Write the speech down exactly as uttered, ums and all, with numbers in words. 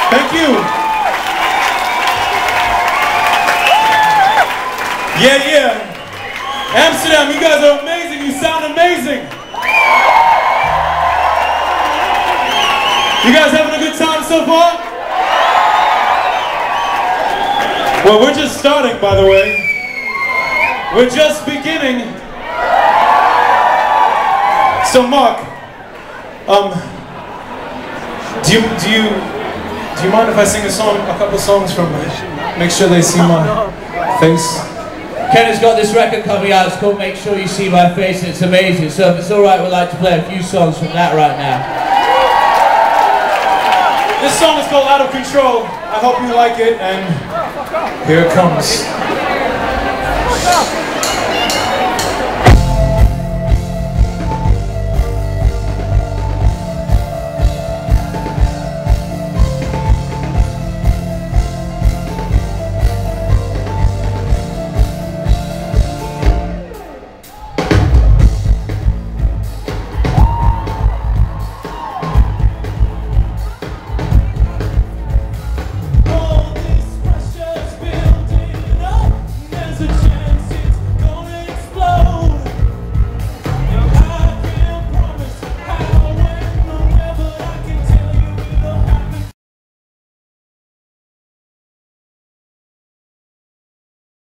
Thank you. Yeah, yeah. Amsterdam, you guys are amazing. You sound amazing. You guys having a good time so far? Well, we're just starting, by the way. We're just beginning. So, Mark, um, do you do you do you mind if I sing a song, a couple songs from? Make sure they see my face. Kenna's got this record coming out. It's called "Make Sure You See My Face," and it's amazing. So, if it's all right, we'd like to play a few songs from that right now. This song is called "Out of Control." I hope you like it, and here it comes.